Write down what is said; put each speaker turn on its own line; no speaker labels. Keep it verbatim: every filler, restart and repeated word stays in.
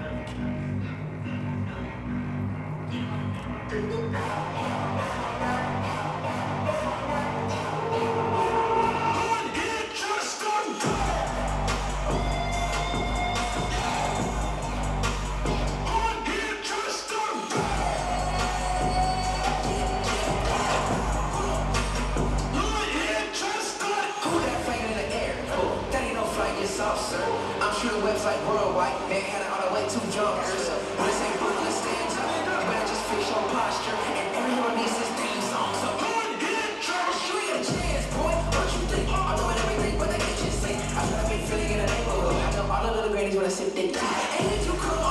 I'm shooting webs like worldwide, Manhattan all the way to jumpers. When this ain't Brooklyn, stand up. You better just fix your posture. And every hero needs his theme song. So go and get trash. Show you a chance, boy. What you think? I'm doing everything but they can just say I got a big feeling in the neighborhood. I know all the little grannies when I sip their tea. And if you come